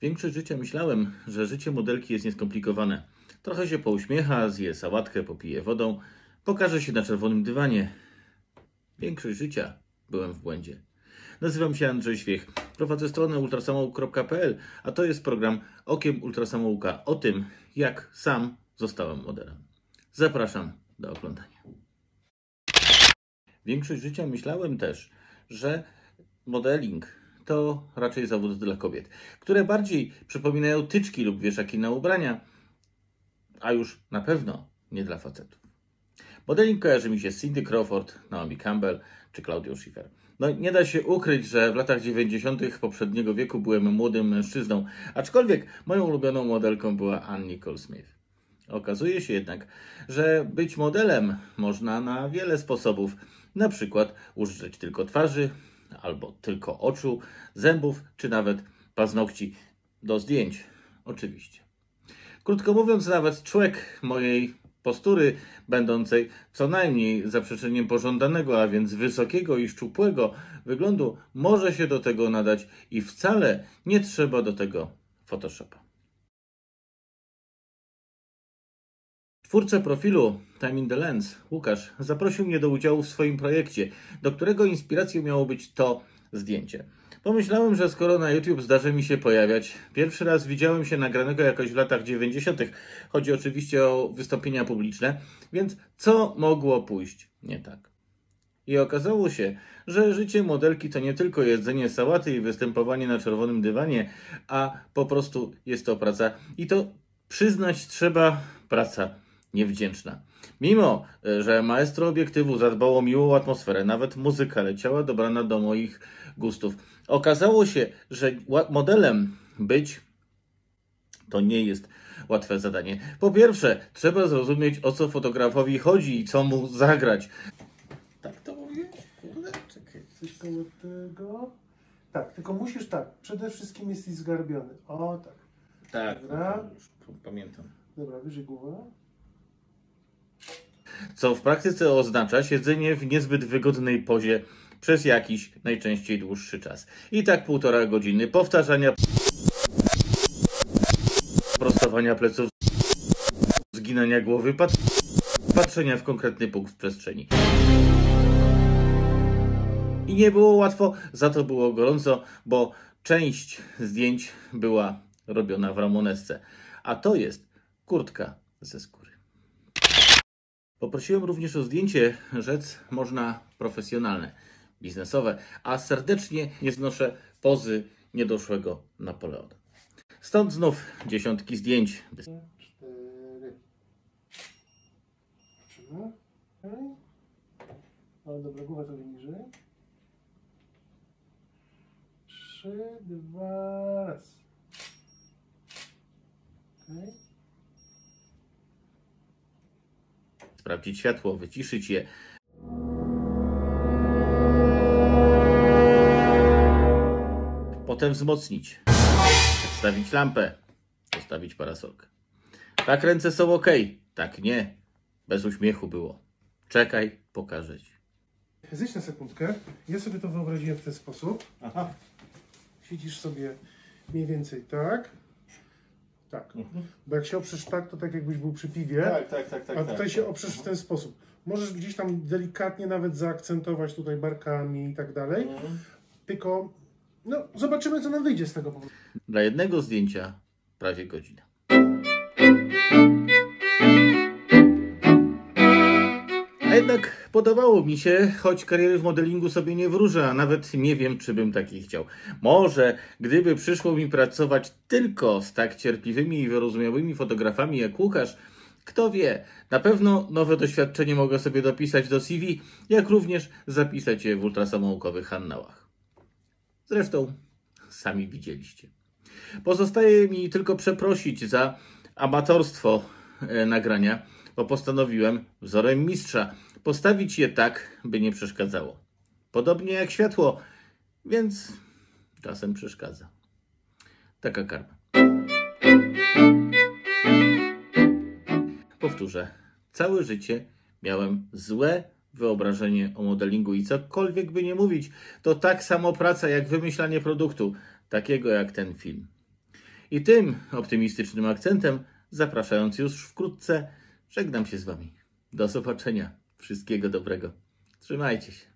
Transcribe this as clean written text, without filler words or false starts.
Większość życia myślałem, że życie modelki jest nieskomplikowane. Trochę się pouśmiecha, zje sałatkę, popije wodą, pokaże się na czerwonym dywanie. Większość życia byłem w błędzie. Nazywam się Andrzej Świech, prowadzę stronę ultrasamouk.pl, a to jest program Okiem Ultrasamouka o tym, jak sam zostałem modelem. Zapraszam do oglądania. Większość życia myślałem też, że modeling to raczej zawód dla kobiet, które bardziej przypominają tyczki lub wieszaki na ubrania, a już na pewno nie dla facetów. Modeling kojarzy mi się z Cindy Crawford, Naomi Campbell czy Claudią Schiffer. No nie da się ukryć, że w latach 90. poprzedniego wieku byłem młodym mężczyzną, aczkolwiek moją ulubioną modelką była Ann Nicole Smith. Okazuje się jednak, że być modelem można na wiele sposobów, na przykład użyć tylko twarzy, albo tylko oczu, zębów, czy nawet paznokci do zdjęć, oczywiście. Krótko mówiąc, nawet człek mojej postury, będącej co najmniej zaprzeczeniem pożądanego, a więc wysokiego i szczupłego wyglądu, może się do tego nadać i wcale nie trzeba do tego Photoshopa. Twórca profilu Time in the Lens, Łukasz, zaprosił mnie do udziału w swoim projekcie, do którego inspiracją miało być to zdjęcie. Pomyślałem, że skoro na YouTube zdarzy mi się pojawiać, pierwszy raz widziałem się nagranego jakoś w latach 90. Chodzi oczywiście o wystąpienia publiczne, więc co mogło pójść nie tak? I okazało się, że życie modelki to nie tylko jedzenie sałaty i występowanie na czerwonym dywanie, a po prostu jest to praca. I to przyznać trzeba, praca niewdzięczna. Mimo, że maestro obiektywu zadbał o miłą atmosferę, nawet muzyka leciała dobrana do moich gustów. Okazało się, że modelem być to nie jest łatwe zadanie. Po pierwsze, trzeba zrozumieć, o co fotografowi chodzi i co mu zagrać. Tak to mówię? Czekaj, coś koło tego. Tak, tylko musisz tak. Przede wszystkim jesteś zgarbiony. O, tak. Tak, Dobra. już pamiętam. Dobra, wyżej głowa. Co w praktyce oznacza siedzenie w niezbyt wygodnej pozie przez jakiś, najczęściej dłuższy czas. I tak 1,5 godziny powtarzania, prostowania pleców, zginania głowy, patrzenia w konkretny punkt w przestrzeni. I nie było łatwo, za to było gorąco, bo część zdjęć była robiona w ramonesce, a to jest kurtka ze skóry. Poprosiłem również o zdjęcie, rzec można profesjonalne, biznesowe, a serdecznie nie znoszę pozy niedoszłego Napoleona. Stąd znów dziesiątki zdjęć. 4. Zobaczymy. Okay. O, dobra, głowa trochę niżej. 3, 2, raz. Okay. Sprawdzić światło, wyciszyć je. Potem wzmocnić. Przedstawić lampę. Postawić parasolkę. Tak, ręce są ok. Tak, nie. Bez uśmiechu było. Czekaj, pokażę ci. Zejdź na sekundkę. Ja sobie to wyobraziłem w ten sposób. Aha. Siedzisz sobie mniej więcej tak. Tak. Bo jak się oprzesz tak, to tak jakbyś był przy piwie. Tak. A tutaj się oprzesz w ten sposób. Możesz gdzieś tam delikatnie nawet zaakcentować tutaj barkami i tak dalej. Tylko no, zobaczymy, co nam wyjdzie z tego powodu. Dla jednego zdjęcia prawie godzina. A jednak podobało mi się, choć kariery w modelingu sobie nie wróżę, a nawet nie wiem, czy bym takiej chciał. Może gdyby przyszło mi pracować tylko z tak cierpliwymi i wyrozumiałymi fotografami jak Łukasz, kto wie, na pewno nowe doświadczenie mogę sobie dopisać do CV, jak również zapisać je w ultrasamoukowych annałach. Zresztą sami widzieliście. Pozostaje mi tylko przeprosić za amatorstwo nagrania, bo postanowiłem wzorem mistrza postawić je tak, by nie przeszkadzało. Podobnie jak światło, więc czasem przeszkadza. Taka karma. Powtórzę. Całe życie miałem złe wyobrażenie o modelingu i cokolwiek by nie mówić, to tak samo praca jak wymyślanie produktu, takiego jak ten film. I tym optymistycznym akcentem, zapraszając już wkrótce, żegnam się z Wami. Do zobaczenia. Wszystkiego dobrego. Trzymajcie się.